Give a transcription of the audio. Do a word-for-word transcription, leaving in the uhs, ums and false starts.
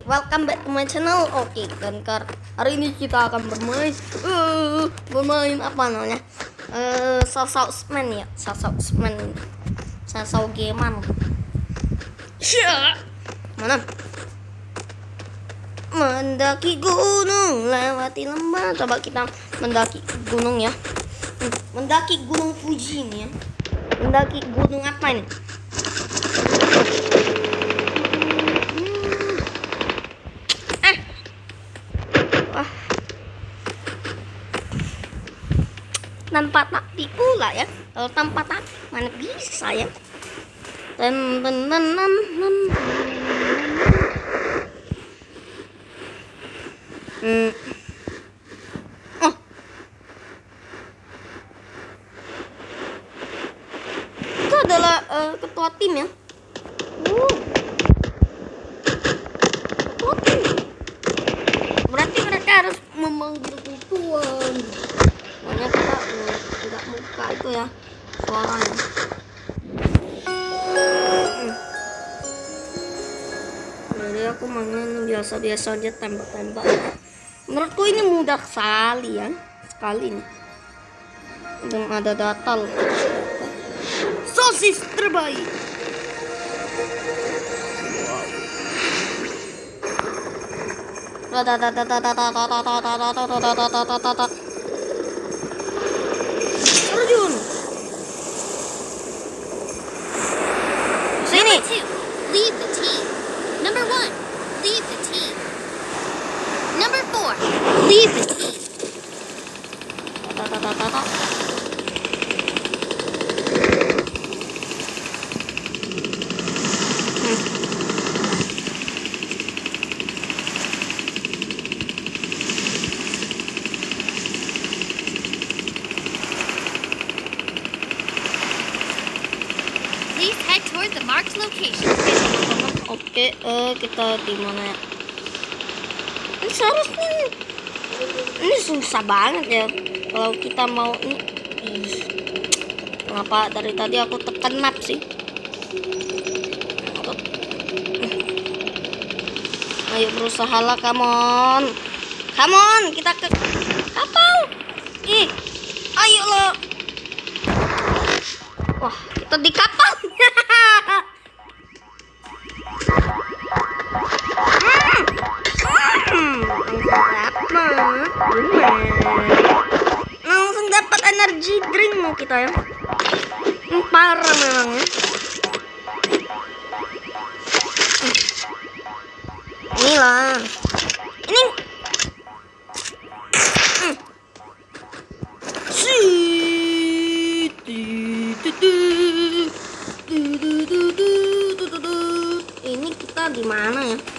welcome back to my channel. Oke, dan hari ini kita akan bermain uh, bermain apa namanya? Uh, Salesman ya, Salesman. Sasau gamean. Mana? Mendaki gunung, lewati lembah. Coba kita mendaki gunung ya. Mendaki gunung Fuji nih ya. Mendaki gunung apa ini? Tanpa taktik pula ya, kalau tanpa taktik mana bisa ya. Dan dan dan dan dan hmm. Oh, itu adalah uh, ketua tim ya. uh. Ketua tim berarti mereka harus memanggil tuan. Makanya kita tidak buka itu ya suaranya. hmm. Jadi aku main biasa-biasa aja, tembak-tembak. Menurutku ini mudah sekali ya, sekali nih. Dan ada data loh. Sosis terbaik. Wow. Terjun. Sini. Number two, leave the team. Number one, leave the team. Number four, leave the team. Please head toward the marked location. Oke, eh kita di mana ya? Ini seharusnya ini, ini susah banget ya kalau kita mau ini. Ih, kenapa dari tadi aku terkenap sih? Ayo berusaha lah, come on, come on, kita ke kapal. Ih, ayo lo. Wah, kita di kapal. Langsung dapat energi drink mau kita ya. Hmm, parah memang ya. Inilah. Ini. Hmm. Ini kita di mana ya?